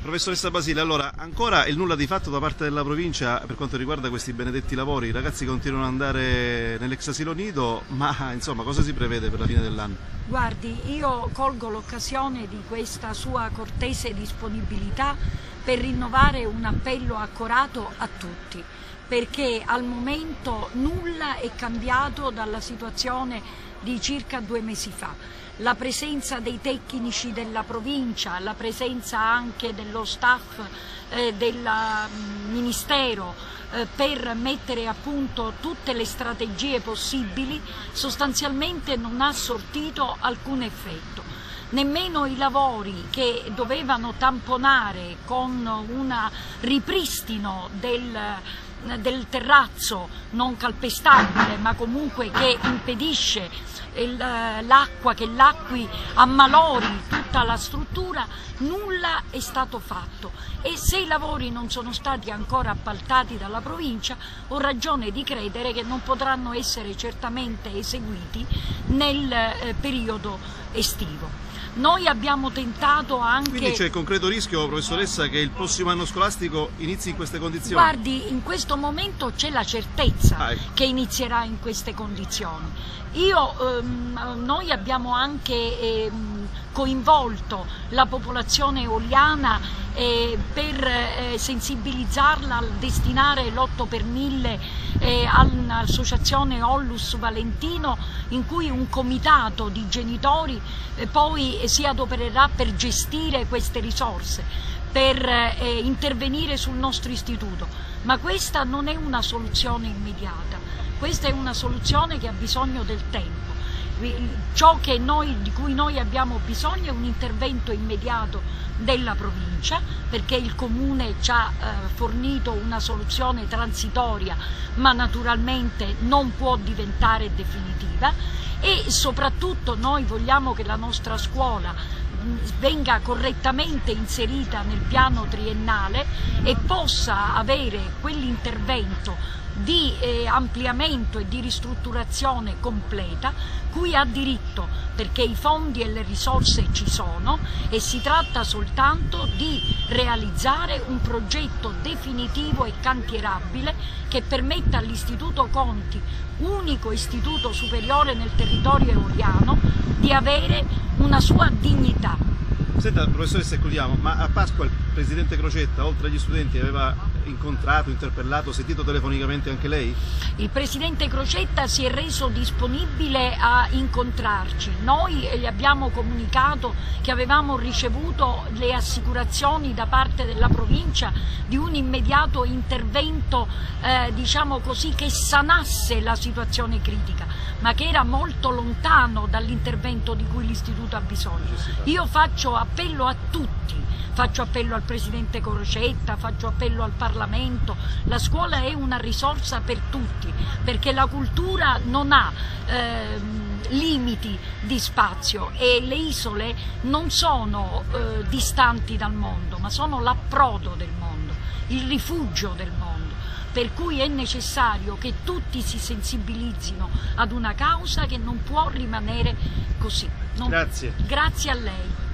Professoressa Basile, allora ancora il nulla di fatto da parte della provincia per quanto riguarda questi benedetti lavori. I ragazzi continuano ad andare nell'ex asilo nido, ma insomma cosa si prevede per la fine dell'anno? Guardi, io colgo l'occasione di questa sua cortese disponibilità per rinnovare un appello accorato a tutti, perché al momento nulla è cambiato dalla situazione di circa 2 mesi fa. La presenza dei tecnici della provincia, la presenza anche dello staff del Ministero per mettere a punto tutte le strategie possibili, sostanzialmente non ha sortito alcun effetto. Nemmeno i lavori che dovevano tamponare con un ripristino del terrazzo non calpestabile, ma comunque che impedisce l'acqua che l'acqui ammalori tutta la struttura, nulla è stato fatto, e se i lavori non sono stati ancora appaltati dalla provincia ho ragione di credere che non potranno essere certamente eseguiti nel periodo estivo. Noi abbiamo tentato anche... Quindi c'è il concreto rischio, professoressa, che il prossimo anno scolastico inizi in queste condizioni? Guardi, in questo momento c'è la certezza che inizierà in queste condizioni. Noi abbiamo anche coinvolto la popolazione eoliana per sensibilizzarla al destinare l'8 per 1000 all'associazione Ollus Valentino, in cui un comitato di genitori poi si adopererà per gestire queste risorse, per intervenire sul nostro istituto. Ma questa non è una soluzione immediata, questa è una soluzione che ha bisogno del tempo. Ciò di cui noi abbiamo bisogno è un intervento immediato della provincia, perché il comune ci ha fornito una soluzione transitoria, ma naturalmente non può diventare definitiva, e soprattutto noi vogliamo che la nostra scuola venga correttamente inserita nel piano triennale e possa avere quell'intervento di ampliamento e di ristrutturazione completa cui ha diritto, perché i fondi e le risorse ci sono, e si tratta soltanto di realizzare un progetto definitivo e cantierabile che permetta all'Istituto Conti, unico istituto superiore nel territorio eoliano, di avere una sua dignità. Senta, professoressa, chiudiamo, ma a Pasqua il presidente Crocetta, oltre agli studenti, aveva incontrato, interpellato, sentito telefonicamente anche lei? Il presidente Crocetta si è reso disponibile a incontrarci. Noi gli abbiamo comunicato che avevamo ricevuto le assicurazioni da parte della provincia di un immediato intervento, diciamo così, che sanasse la situazione critica, ma che era molto lontano dall'intervento di cui l'istituto ha bisogno. Io faccio appello a tutti, faccio appello al presidente Crocetta, faccio appello al Parlamento. La scuola è una risorsa per tutti, perché la cultura non ha limiti di spazio, e le isole non sono distanti dal mondo, ma sono l'approdo del mondo, il rifugio del mondo. Per cui è necessario che tutti si sensibilizzino ad una causa che non può rimanere così. Grazie. Grazie a lei.